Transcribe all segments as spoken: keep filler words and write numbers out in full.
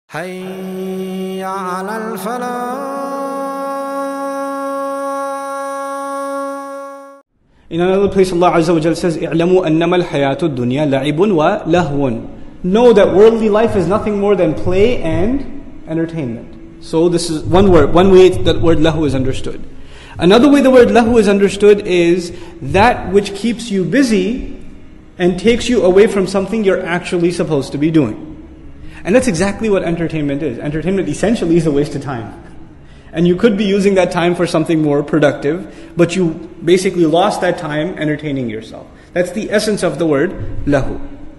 حي على الفلاح. In another place, Allah Azza wa Jalla says, اعلموا أنما الحياة الدنيا لعب ولهو. Know that worldly life is nothing more than play and entertainment. So this is one word, one way that word lahu is understood. Another way the word lahu is understood is that which keeps you busy and takes you away from something you're actually supposed to be doing. And that's exactly what entertainment is. Entertainment essentially is a waste of time. And you could be using that time for something more productive, but you basically lost that time entertaining yourself. That's the essence of the word lahu.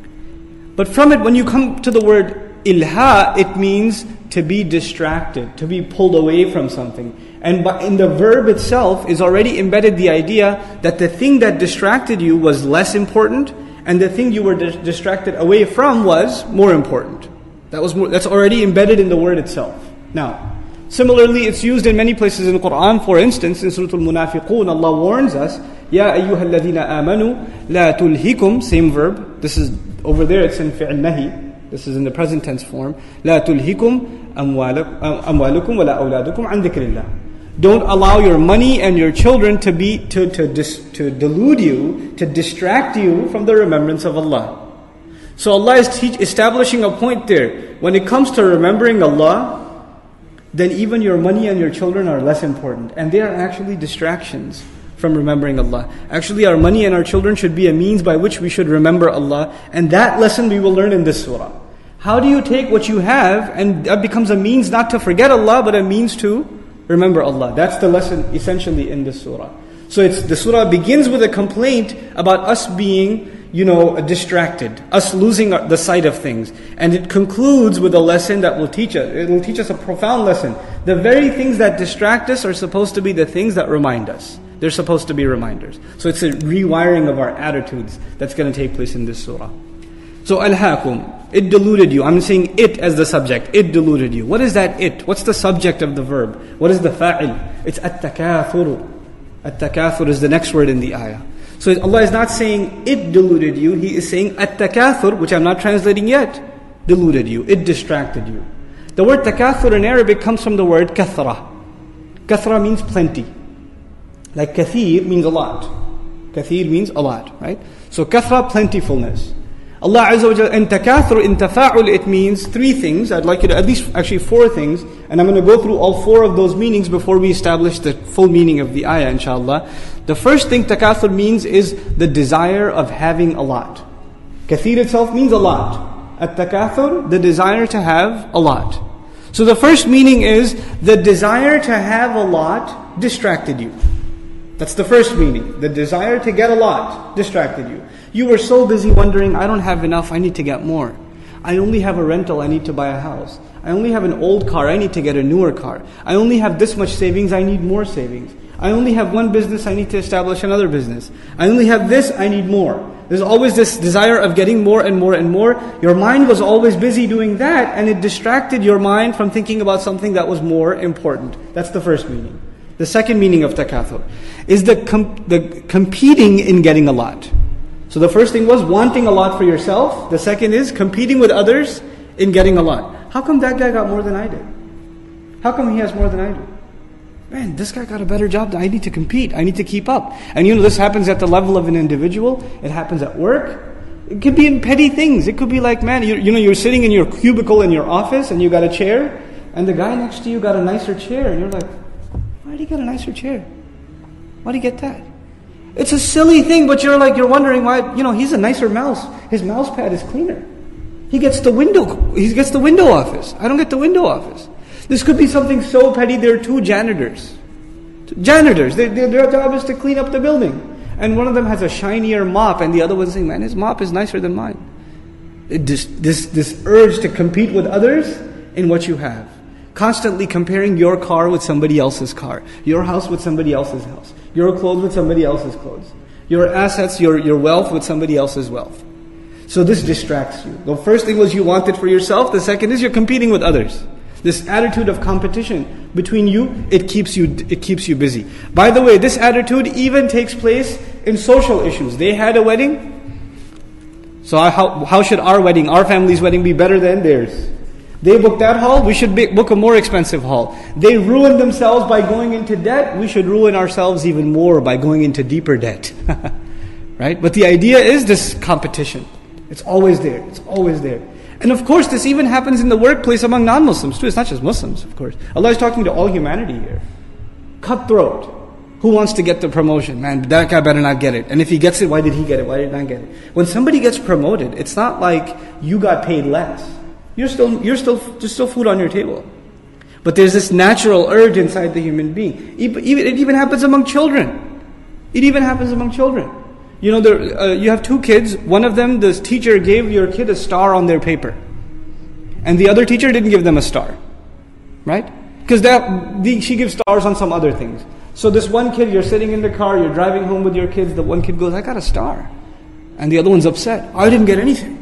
But from it, when you come to the word ilha, it means to be distracted, to be pulled away from something. And in the verb itself is already embedded the idea that the thing that distracted you was less important, and the thing you were dis- distracted away from was more important. That was more, that's already embedded in the word itself. Now, similarly, it's used in many places in the Quran. For instance, in Surah Al-Munafiqun, Allah warns us, Ya ayyuha alladhina amanu, la tulhikum, same verb. This is, over there it's in fi'l nahi. This is in the present tense form. La tulhikum amwalukum wa la awladukum an dhikrillah. Don't allow your money and your children to be, to, to, dis, to delude you, to distract you from the remembrance of Allah. So Allah is teach, establishing a point there. When it comes to remembering Allah, then even your money and your children are less important. And they are actually distractions from remembering Allah. Actually, our money and our children should be a means by which we should remember Allah. And that lesson we will learn in this surah. How do you take what you have and that becomes a means not to forget Allah, but a means to remember Allah? That's the lesson essentially in this surah. So it's, the surah begins with a complaint about us being, you know, distracted, us losing the sight of things. And it concludes with a lesson that will teach us. It will teach us a profound lesson. The very things that distract us are supposed to be the things that remind us. They're supposed to be reminders. So it's a rewiring of our attitudes that's going to take place in this surah. So alhaakum, it deluded you. I'm saying it as the subject. It deluded you. What is that it? What's the subject of the verb? What is the fa'il? It's at-takathur. At-takathur is the next word in the ayah. So Allah is not saying it deluded you. He is saying at-takathur, which I'm not translating yet, deluded you. It distracted you. The word takathur in Arabic comes from the word kathra. Kathra means plenty. Like kathir means a lot. Kathir means a lot, right? So kathra, plentifulness. Allah Azza wa Jalla, and takathur, in tafa'ul, it means three things. I'd like you to, at least actually four things. And I'm going to go through all four of those meanings before we establish the full meaning of the ayah, inshallah. The first thing takathur means is the desire of having a lot. Kathir itself means a lot. At-takathur, the desire to have a lot. So the first meaning is the desire to have a lot distracted you. That's the first meaning. The desire to get a lot distracted you. You were so busy wondering, I don't have enough, I need to get more. I only have a rental, I need to buy a house. I only have an old car, I need to get a newer car. I only have this much savings, I need more savings. I only have one business, I need to establish another business. I only have this, I need more. There's always this desire of getting more and more and more. Your mind was always busy doing that, and it distracted your mind from thinking about something that was more important. That's the first meaning. The second meaning of takathur is the com- the competing in getting a lot. So the first thing was wanting a lot for yourself. The second is competing with others in getting a lot. How come that guy got more than I did? How come he has more than I do? Man, this guy got a better job. I need to compete. I need to keep up. And you know, this happens at the level of an individual. It happens at work. It could be in petty things. It could be like, man, you, you know, you're sitting in your cubicle in your office and you got a chair, and the guy next to you got a nicer chair. And you're like, why did he get a nicer chair? Why did he get that? It's a silly thing, but you're like, you're wondering why, you know, he's a nicer mouse. His mouse pad is cleaner. He gets the window, he gets the window office. I don't get the window office. This could be something so petty. There are two janitors. Janitors, they, they, their job is to clean up the building. And one of them has a shinier mop, and the other one's saying, man, his mop is nicer than mine. It, this, this, this urge to compete with others in what you have. Constantly comparing your car with somebody else's car, your house with somebody else's house, your clothes with somebody else's clothes, your assets, your, your wealth with somebody else's wealth. So this distracts you. The first thing was you want it for yourself. The second is you're competing with others. This attitude of competition between you, it keeps you it keeps you busy. By the way, this attitude even takes place in social issues. They had a wedding, so how, how should our wedding, our family's wedding be better than theirs? They booked that hall, we should be, book a more expensive hall. They ruined themselves by going into debt, we should ruin ourselves even more by going into deeper debt. Right? But the idea is this competition. It's always there. It's always there. And of course, this even happens in the workplace among non-Muslims too. It's not just Muslims, of course. Allah is talking to all humanity here. Cutthroat. Who wants to get the promotion? Man, that guy better not get it. And if he gets it, why did he get it? Why did he not get it? When somebody gets promoted, it's not like you got paid less. You're still, you're still, there's still food on your table. But there's this natural urge inside the human being. Even, it even happens among children. It even happens among children. You know, there, uh, you have two kids. One of them, the teacher gave your kid a star on their paper. And the other teacher didn't give them a star. Right? Because that the, she gives stars on some other things. So this one kid, you're sitting in the car, you're driving home with your kids, the one kid goes, I got a star. And the other one's upset. I didn't get anything.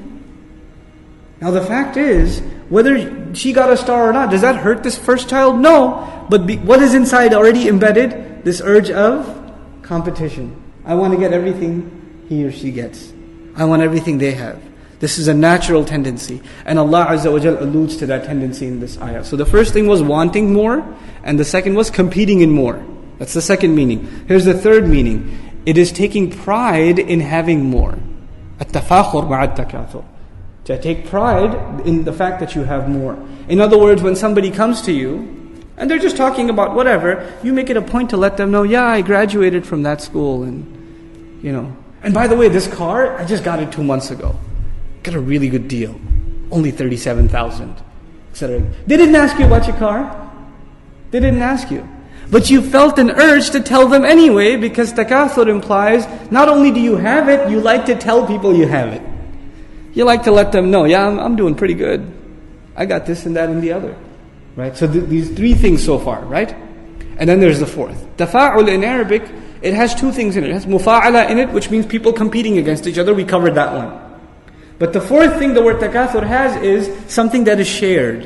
Now the fact is, whether she got a star or not, does that hurt this first child? No. But be, what is inside already embedded? This urge of competition. I want to get everything he or she gets. I want everything they have. This is a natural tendency. And Allah Azza wa Jal alludes to that tendency in this ayah. So the first thing was wanting more, and the second was competing in more. That's the second meaning. Here's the third meaning. It is taking pride in having more. At-tafakhur ma'at-takathur. To take pride in the fact that you have more. In other words, when somebody comes to you, and they're just talking about whatever, you make it a point to let them know, yeah, I graduated from that school, and, you know. And by the way, this car, I just got it two months ago. Got a really good deal. Only thirty-seven thousand, et cetera. They didn't ask you about your car. They didn't ask you. But you felt an urge to tell them anyway, because takathur implies, not only do you have it, you like to tell people you have it. You like to let them know, yeah, I'm, I'm doing pretty good. I got this and that and the other. Right? So th- these three things so far, right? And then there's the fourth. Tafa'ul in Arabic, it has two things in it. It has mufa'ala in it, which means people competing against each other. We covered that one. But the fourth thing the word takathur has is something that is shared.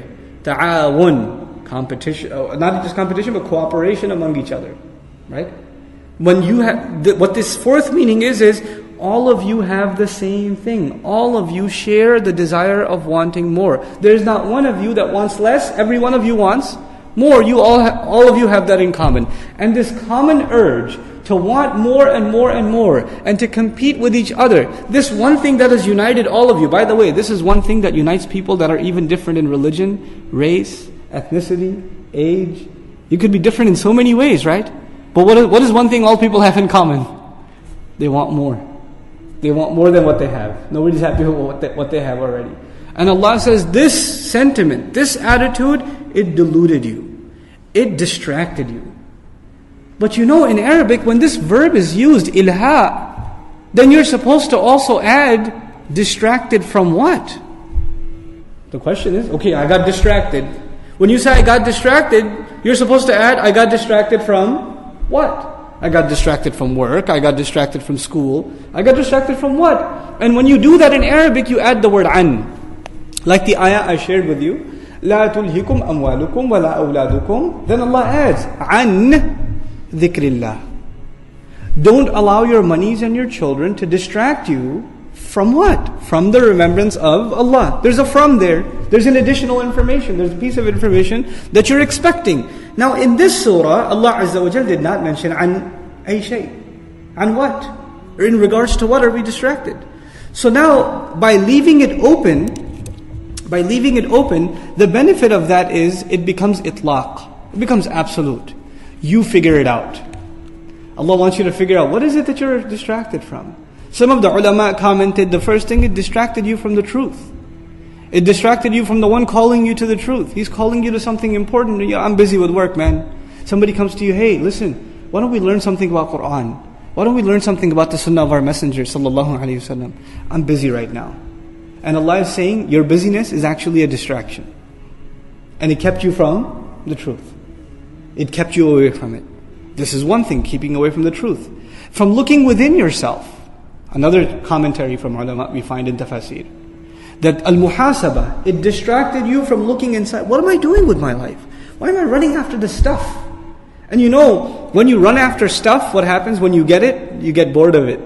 Ta'awun, competition, oh, not just competition, but cooperation among each other. Right? When you have, th- what this fourth meaning is, is all of you have the same thing. All of you share the desire of wanting more. There's not one of you that wants less. Every one of you wants more. You all, ha- all of you have that in common. And this common urge to want more and more and more, and to compete with each other. This one thing that has united all of you. By the way, this is one thing that unites people that are even different in religion, race, ethnicity, age. You could be different in so many ways, right? But what is, what is one thing all people have in common? They want more. They want more than what they have. Nobody's happy with what they, what they have already. And Allah says, this sentiment, this attitude, it deluded you. It distracted you. But you know, in Arabic, when this verb is used, ilha, then you're supposed to also add distracted from what? The question is, okay, I got distracted. When you say I got distracted, you're supposed to add, I got distracted from what? I got distracted from work, I got distracted from school, I got distracted from what? And when you do that in Arabic, you add the word an. Like the ayah I shared with you, لا تلهكم أموالكم ولا أولادكم. Then Allah adds, an dhikrillah. Don't allow your monies and your children to distract you from what? From the remembrance of Allah. There's a from there. There's an additional information. There's a piece of information that you're expecting. Now in this surah, Allah Azza wa Jal did not mention an ay shay. An what? Or in regards to what are we distracted? So now, by leaving it open, by leaving it open, the benefit of that is it becomes itlaq. It becomes absolute. You figure it out. Allah wants you to figure out, what is it that you're distracted from? Some of the ulama commented, the first thing, it distracted you from the truth. It distracted you from the one calling you to the truth. He's calling you to something important. Yeah, I'm busy with work, man. Somebody comes to you, hey, listen, why don't we learn something about Qur'an? Why don't we learn something about the sunnah of our messenger, sallallahu alayhi wasallam? I'm busy right now. And Allah is saying, your busyness is actually a distraction. And it kept you from the truth. It kept you away from it. This is one thing, keeping away from the truth. From looking within yourself. Another commentary from ulama we find in tafsir. That al-muhasaba, it distracted you from looking inside. What am I doing with my life? Why am I running after this stuff? And you know, when you run after stuff, what happens when you get it? You get bored of it.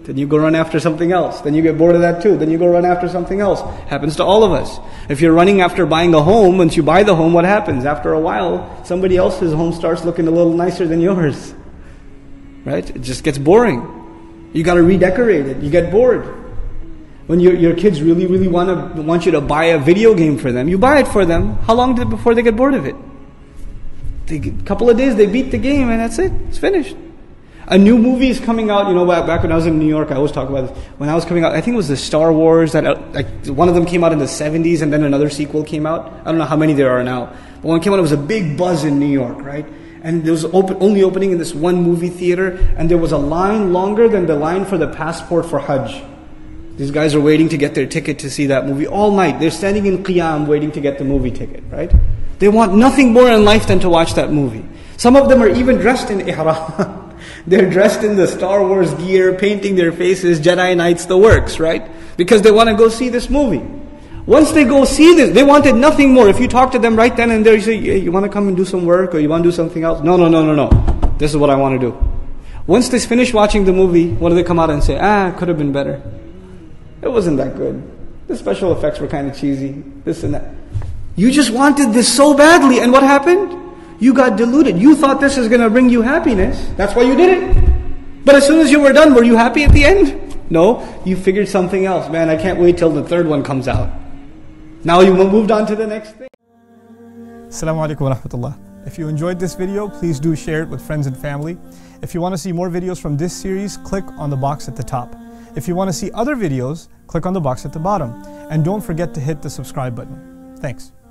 Then you go run after something else. Then you get bored of that too. Then you go run after something else. Happens to all of us. If you're running after buying a home, once you buy the home, what happens? After a while, somebody else's home starts looking a little nicer than yours. Right? It just gets boring. You got to redecorate it. You get bored. When your your kids really, really want to want you to buy a video game for them, you buy it for them. How long did, before they get bored of it? A couple of days, they beat the game and that's it. It's finished. A new movie is coming out. You know, back, back when I was in New York, I always talk about this. When I was coming out, I think it was the Star Wars, that uh, like one of them came out in the seventies and then another sequel came out. I don't know how many there are now. But when it came out, it was a big buzz in New York, right? And there was open, only opening in this one movie theater, and there was a line longer than the line for the passport for Hajj. These guys are waiting to get their ticket to see that movie all night. They're standing in Qiyam waiting to get the movie ticket, right? They want nothing more in life than to watch that movie. Some of them are even dressed in ihram. They're dressed in the Star Wars gear, painting their faces, Jedi Knights, the works, right? Because they want to go see this movie. Once they go see this, they wanted nothing more. If you talk to them right then and there, you say, hey, you want to come and do some work or you want to do something else? No, no, no, no, no. This is what I want to do. Once they finish watching the movie, what do they come out and say? Ah, it could have been better. It wasn't that good. The special effects were kind of cheesy. This and that. You just wanted this so badly, and what happened? You got deluded. You thought this is going to bring you happiness. That's why you did it. But as soon as you were done, were you happy at the end? No. You figured something else. Man, I can't wait till the third one comes out. Now you moved on to the next thing. Assalamu alaikum wa rahmatullah. If you enjoyed this video, please do share it with friends and family. If you want to see more videos from this series, click on the box at the top. If you want to see other videos, click on the box at the bottom. And don't forget to hit the subscribe button. Thanks.